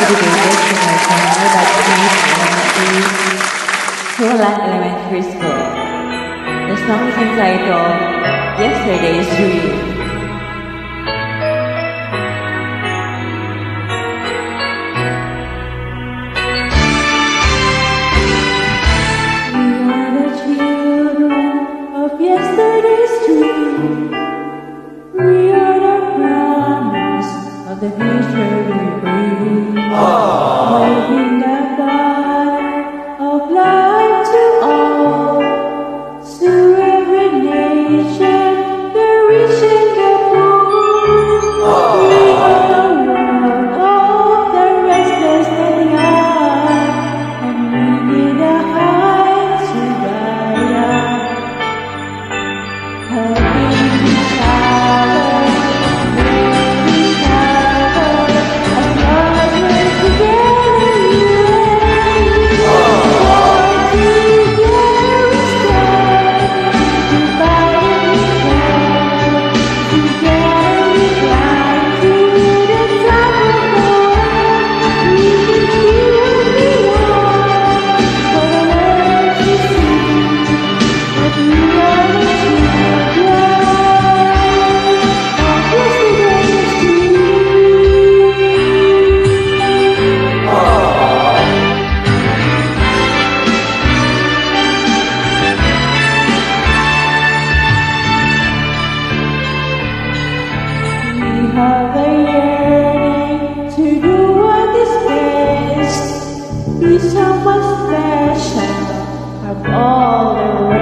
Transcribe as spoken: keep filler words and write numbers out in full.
dedicated to my former batchmate Donna Cruz, Micayllah Elementary School. The song is entitled Yesterday's Dream. Yesterday's dream. We are the promise of the future we bring. Holding the fire of life to all, to every nation, the rich and the poor. We are the world of the restless and young, and we need a heart to guide us. Helping each other, loving each other, as long as we're together, you and me. For together we stand, divided we fall. Together we climb to the top of the world. We can feel beyond, for the world to see that we are the children of yesterday's dream. We have a yearning to do what is best, be someone special, have all the